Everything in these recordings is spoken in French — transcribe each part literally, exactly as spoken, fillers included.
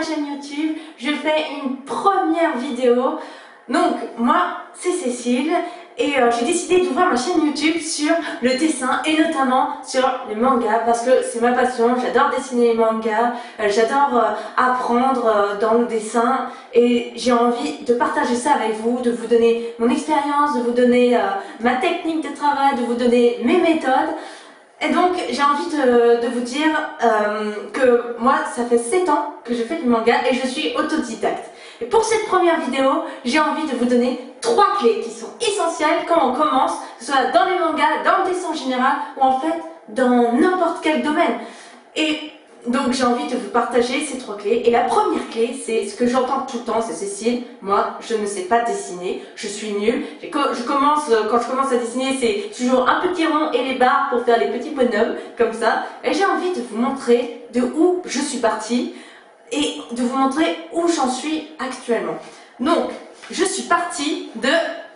chaîne YouTube, je fais une première vidéo. Donc moi c'est Cécile et euh, j'ai décidé d'ouvrir ma chaîne YouTube sur le dessin et notamment sur les mangas parce que c'est ma passion, j'adore dessiner les mangas, euh, j'adore euh, apprendre euh, dans le dessin et j'ai envie de partager ça avec vous, de vous donner mon expérience, de vous donner euh, ma technique de travail, de vous donner mes méthodes. Et donc j'ai envie de, de vous dire euh, que moi ça fait sept ans que je fais du manga et je suis autodidacte. Et pour cette première vidéo, j'ai envie de vous donner trois clés qui sont essentielles quand on commence, que ce soit dans les mangas, dans le dessin en général ou en fait dans n'importe quel domaine. Et donc j'ai envie de vous partager ces trois clés. Et la première clé, c'est ce que j'entends tout le temps, c'est Cécile, moi je ne sais pas dessiner, je suis nulle. Je commence, quand je commence à dessiner, c'est toujours un petit rond et les barres pour faire les petits bonhommes, comme ça. Et j'ai envie de vous montrer de où je suis partie et de vous montrer où j'en suis actuellement. Donc, je suis partie de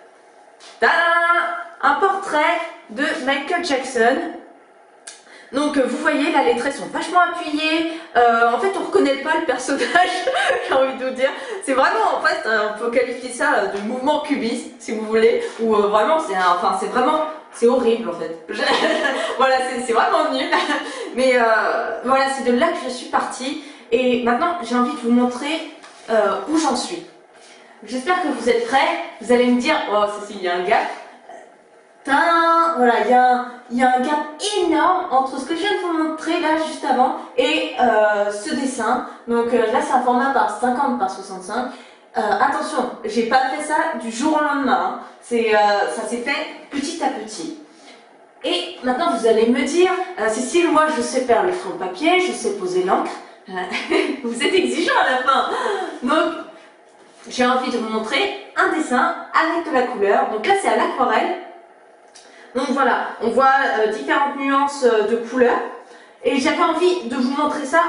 un portrait de Michael Jackson. Donc vous voyez là les traits sont vachement appuyés, euh, en fait on reconnaît pas le personnage, j'ai envie de vous dire, c'est vraiment en fait euh, on peut qualifier ça de mouvement cubiste si vous voulez, ou euh, vraiment c'est enfin c'est vraiment, c'est horrible en fait, voilà c'est vraiment nul, mais euh, voilà c'est de là que je suis partie et maintenant j'ai envie de vous montrer euh, où j'en suis. J'espère que vous êtes prêts, vous allez me dire, oh Cécile il y a un gap. Voilà, il y, y a un gap énorme entre ce que je viens de vous montrer là juste avant et euh, ce dessin. Donc euh, là c'est un format par cinquante par soixante-cinq. Euh, attention, j'ai pas fait ça du jour au lendemain. Hein. C'est, euh, ça s'est fait petit à petit. Et maintenant vous allez me dire, euh, Cécile, moi je sais faire le fond de papier, je sais poser l'encre. Vous êtes exigeant à la fin. Donc j'ai envie de vous montrer un dessin avec de la couleur. Donc là c'est à l'aquarelle. Donc voilà, on voit euh, différentes nuances euh, de couleurs et j'avais envie de vous montrer ça,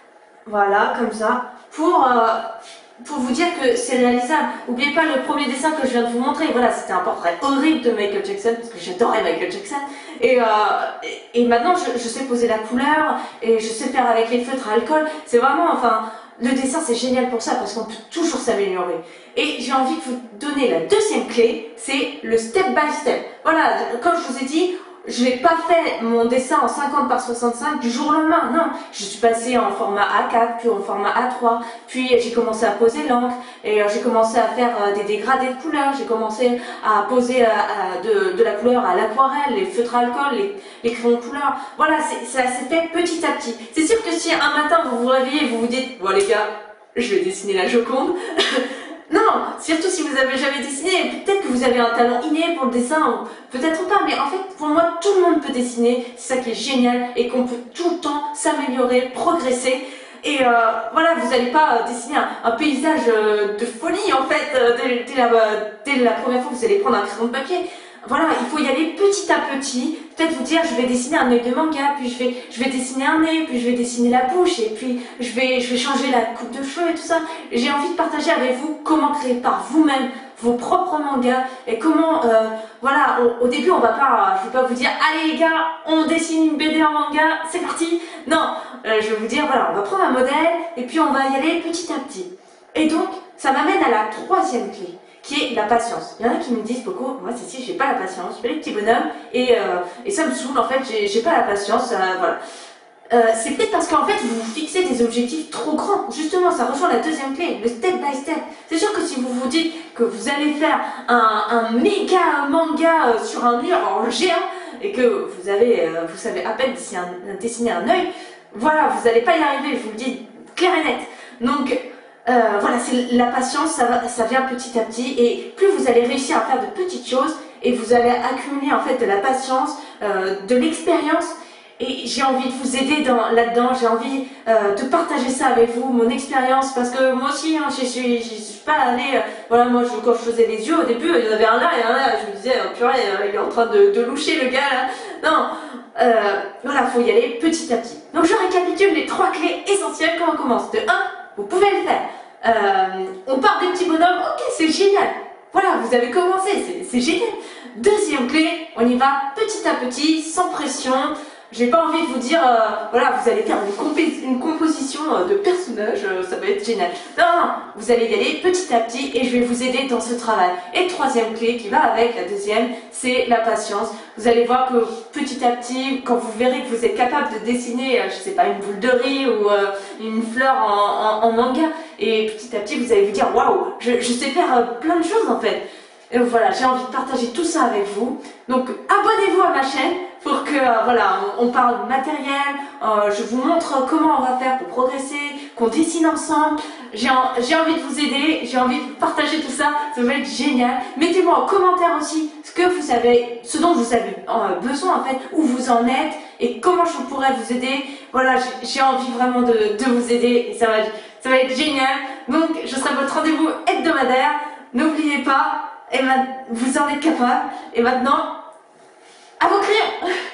voilà, comme ça, pour, euh, pour vous dire que c'est réalisable. N'oubliez pas le premier dessin que je viens de vous montrer, voilà, c'était un portrait horrible de Michael Jackson, parce que j'adorais Michael Jackson, et, euh, et, et maintenant je, je sais poser la couleur, et je sais faire avec les feutres à alcool, c'est vraiment, enfin... Le dessin c'est génial pour ça parce qu'on peut toujours s'améliorer. Et j'ai envie de vous donner la deuxième clé, c'est le step by step. Voilà, comme je vous ai dit, je n'ai pas fait mon dessin en cinquante par soixante-cinq du jour au lendemain, non. Je suis passée en format A quatre, puis en format A trois, puis j'ai commencé à poser l'encre, et j'ai commencé à faire des dégradés de couleurs, j'ai commencé à poser de, de la couleur à l'aquarelle, les feutres à alcool, les, les crayons de couleur. Voilà, ça s'est fait petit à petit. C'est sûr que si un matin vous vous réveillez et vous vous dites, bon les gars, je vais dessiner la Joconde, non, surtout si vous avez jamais dessiné, peut-être que vous avez un talent inné pour le dessin, peut-être pas, mais en fait, pour moi, tout le monde peut dessiner, c'est ça qui est génial, et qu'on peut tout le temps s'améliorer, progresser, et euh, voilà, vous n'allez pas euh, dessiner un, un paysage euh, de folie, en fait, euh, dès, dès, la, dès la première fois que vous allez prendre un crayon de papier. Voilà, il faut y aller petit à petit, peut-être vous dire je vais dessiner un œil de manga, puis je vais, je vais dessiner un nez, puis je vais dessiner la bouche, et puis je vais, je vais changer la coupe de cheveux et tout ça. J'ai envie de partager avec vous comment créer par vous-même vos propres mangas, et comment, euh, voilà, au, au début on va pas, je vais pas vous dire allez les gars, on dessine une B D en manga, c'est parti. Non, euh, je vais vous dire voilà, on va prendre un modèle, et puis on va y aller petit à petit. Et donc, ça m'amène à la troisième clé, qui est la patience. Il y en a qui me disent beaucoup, moi Cécile, j'ai pas la patience, je fais les petits bonhommes et, euh, et ça me saoule en fait, j'ai pas la patience, euh, voilà. Euh, c'est peut-être parce qu'en fait vous vous fixez des objectifs trop grands. Justement, ça rejoint la deuxième clé, le step by step. C'est sûr que si vous vous dites que vous allez faire un, un méga manga sur un mur en géant et que vous avez, euh, vous savez à peine dessiner un, dessiner un œil, voilà, vous n'allez pas y arriver, je vous le dis clair et net. Donc Euh, voilà, c'est la patience, ça, va, ça vient petit à petit et plus vous allez réussir à faire de petites choses et vous allez accumuler en fait de la patience, euh, de l'expérience et j'ai envie de vous aider là-dedans, j'ai envie euh, de partager ça avec vous, mon expérience parce que moi aussi, hein, je suis, je suis pas allée, euh, voilà, moi je, quand je faisais les yeux au début, il y en avait un là et un là, je me disais, oh, purée, il est en train de, de loucher le gars là, non, euh, voilà, faut y aller petit à petit. Donc je récapitule les trois clés essentielles quand on commence. De un, vous pouvez le faire. Euh, on part des petits bonhommes, ok, c'est génial. Voilà, vous avez commencé, c'est génial. Deuxième clé, on y va petit à petit, sans pression. J'ai pas envie de vous dire, euh, voilà, vous allez faire une, compé une composition euh, de personnages, euh, ça va être génial. Non, non, vous allez y aller petit à petit et je vais vous aider dans ce travail. Et troisième clé qui va avec la deuxième, c'est la patience. Vous allez voir que petit à petit, quand vous verrez que vous êtes capable de dessiner, euh, je sais pas, une boule de riz ou euh, une fleur en, en, en manga, et petit à petit vous allez vous dire, waouh, je, je sais faire euh, plein de choses en fait. Et voilà, j'ai envie de partager tout ça avec vous. Donc abonnez-vous à ma chaîne pour que euh, voilà, on, on parle matériel, euh, je vous montre comment on va faire pour progresser, qu'on dessine ensemble. J'ai en, j'ai envie de vous aider, j'ai envie de partager tout ça, ça va être génial. Mettez-moi en commentaire aussi ce que vous savez, ce dont vous avez euh, besoin en fait, où vous en êtes et comment je pourrais vous aider. Voilà, j'ai envie vraiment de, de vous aider et ça va, ça va être génial. Donc je serai votre rendez-vous hebdomadaire. N'oubliez pas, et vous en êtes capable. Et maintenant, à vos crayons!